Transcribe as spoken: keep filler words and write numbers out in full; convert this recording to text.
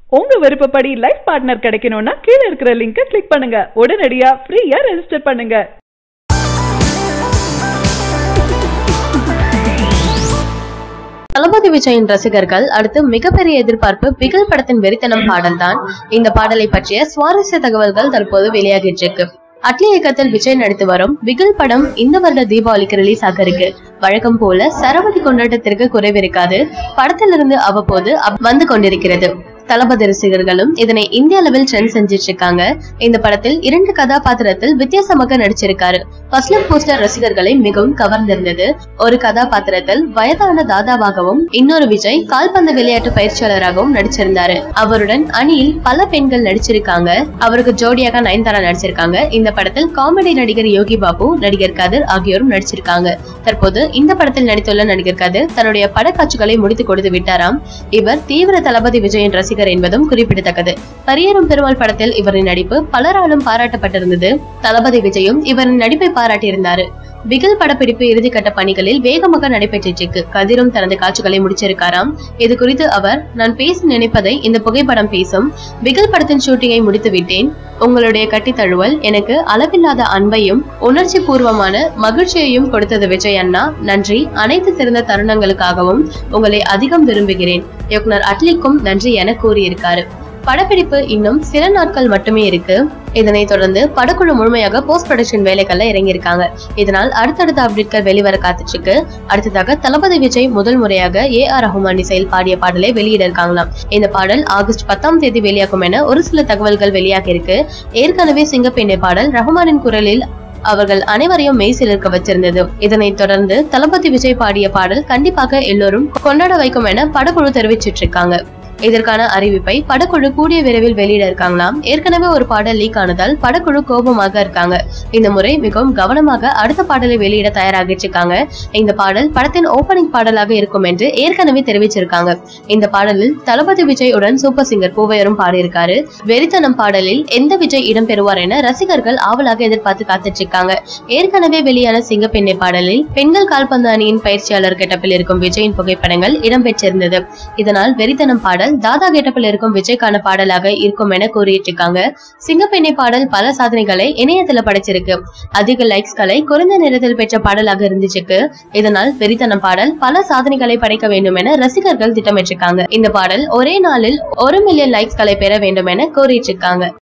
உங்க விருப்பப்படி life partner கிடைக்கணும்னா கீழ இருக்கிற லிங்கை கிளிக் பண்ணுங்க. உடனடியா ஃப்ரீயா ரெஜிஸ்டர் பண்ணுங்க. தளபதி விஜயின் ரசிகர்கள் அடுத்து மிகப்பெரிய எதிர்பார்ப்பு பிகில் படத்தின் வெறித்தனம் பாடல் தான். இந்த பாடலை பற்றிய சுவாரஸ்ய தகவல்கள் தற்போது வெளியாகிட்டு இருக்கு. அட்லி இயக்கத்தில் விஜய் நடித்து வரும் பிகில் படம் இந்த வருட தீபாவளிக்கு ரிலீஸ் ஆக இருக்கு. வழக்கம் போல சரவடி கொண்டாட்டத்திற்கு குறைவிருக்காது. படத்திலிருந்து அவ்வப்போது வந்து கொண்டிருக்கிறது. தளபதி ரசிகர்களும் இதனை இந்திய அளவில் ட்ரெண்ட் செஞ்சிட்டு இருக்காங்க. இந்த படத்தில் இரண்டு கதாபாத்திரத்தில் வித்தியாசமாக நடிச்சிருக்காரு. ஃபர்ஸ்ட் லுக் போஸ்டர் ரசிகர்களை மிகவும் கவர்ந்திருந்தது. ஒரு கதாபாத்திரத்தில் வயதான தாதாவாகவும் இன்னொரு விஜய் கால்பந்து விளையாட்டு பயிற்சியாளராகவும் நடிச்சிருந்தாரு. அவருடன் அணியில் பல பெண்கள் நடிச்சிருக்காங்க. அவருக்கு ஜோடியாக நயன்தாரா நடிச்சிருக்காங்க. இந்த படத்தில் காமெடி நடிகர் யோகி பாபு, நடிகர் கதிர் ஆகியோரும் நடிச்சிருக்காங்க. தற்போது இந்த படத்தில் நடித்துள்ள நடிகர் கதிர் தன்னுடைய படக்காட்சிகளை முடித்து கொடுத்து விட்டாராம். இவர் தீவிர தளபதி விஜயின் ரசிகர் என்பதும் குறிப்பிடத்தக்கது. பரியேறும் பெருமாள் படத்தில் இவரின் நடிப்பு பலராலும் பாராட்டப்பட்டிருந்தது. தளபதி விஜயும் இவரின் நடிப்பை பாராட்டியிருந்தாரு. பிகில் படப்பிடிப்பு இறுதிக்கட்ட பணிகளில் வேகமாக நடைபெற்றிருக்கு. கதிரும் தனது காட்சிகளை முடிச்சிருக்காராம். இது குறித்து அவர், நான் பேச நினைப்பதை இந்த புகைப்படம் பேசும். பிகில் படத்தின் ஷூட்டிங்கை முடித்து விட்டேன். உங்களுடைய கட்டி தழுவல் எனக்கு அளவில்லாத அன்பையும் உணர்ச்சி பூர்வமான மகிழ்ச்சியையும் கொடுத்தது விஜய் அண்ணா. நன்றி. அனைத்து சிறந்த தருணங்களுக்காகவும் உங்களை அதிகம் விரும்புகிறேன். இயக்குனர் அட்லிக்கும் நன்றி என கூறியிருக்காரு. படப்பிடிப்பு இன்னும் சில நாட்கள் மட்டுமே இருக்கு. இதனை தொடர்ந்து படக்குழு முழுமையாக போஸ்ட் ப்ரொடக்ஷன் வேலைகள்ல இறங்கியிருக்காங்க. இதனால் அடுத்தடுத்த அப்டேட்கள் வெளிவர காத்துட்டு இருக்கு. அடுத்ததாக தளபதி விஜய் முதல் முறையாக ஏ ஆர் ரஹ்மான் இசையில் பாடிய பாடலை வெளியிட இருக்காங்களாம். இந்த பாடல் ஆகஸ்ட் பத்தாம் தேதி வெளியாகும் என ஒரு சில தகவல்கள் வெளியாகி இருக்கு. ஏற்கனவே சிங்கப்பெண்ணை பாடல் ரஹ்மானின் குரலில் அவர்கள் அனைவரையும் மெய்சில் இருக்க வச்சிருந்தது. இதனைத் தொடர்ந்து தளபதி விஜய் பாடிய பாடல் கண்டிப்பாக எல்லோரும் கொண்டாட வைக்கும் என படக்குழு தெரிவிச்சிட்டு இருக்காங்க. இதற்கான அறிவிப்பை படக்குழு கூடிய விரைவில் வெளியிட இருக்காங்களாம். ஏற்கனவே ஒரு பாடல் லீக் ஆனதால் படக்குழு கோபமாக இருக்காங்க. இந்த முறை மிகவும் கவனமாக அடுத்த பாடலை வெளியிட தயாராகிட்டு இருக்காங்க. இந்த பாடல் படத்தின் ஓபனிங் பாடலாக இருக்கும் என்று ஏற்கனவே தெரிவிச்சிருக்காங்க. இந்த பாடலில் தளபதி விஜய் உடன் சூப்பர் சிங்கர் பூவையரும் பாடியிருக்காரு. வெறித்தனம் பாடலில் எந்த விஜய் இடம் பெறுவார் என ரசிகர்கள் ஆவலாக எதிர்பார்த்து காத்துட்டு இருக்காங்க. ஏற்கனவே வெளியான சிங்கப்பெண்ணை பாடலில் பெண்கள் கால்பந்து அணியின் பயிற்சியாளர் கெட்டப்பில் இருக்கும் விஜயின் புகைப்படங்கள் இடம்பெற்றிருந்தது. இதனால் வெறித்தனம் பாடல் தாதா கெட்டப்பில் இருக்கும் விஜய்க்கான பாடலாக இருக்கும் என கூறிட்டு இருக்காங்க. சிங்கப்பெண்ணை பாடல் பல சாதனைகளை இணையத்துல படைச்சிருக்கு. அதிக லைக்ஸ்களை குறைந்த நேரத்தில் பெற்ற பாடலாக இருந்துச்சு. இதனால் வெறித்தனம் பாடல் பல சாதனைகளை படைக்க வேண்டும் என ரசிகர்கள் திட்டமிட்டிருக்காங்க. இந்த பாடல் ஒரே நாளில் ஒரு மில்லியன் லைக்ஸ்களை பெற வேண்டும் என கூறிட்டு இருக்காங்க.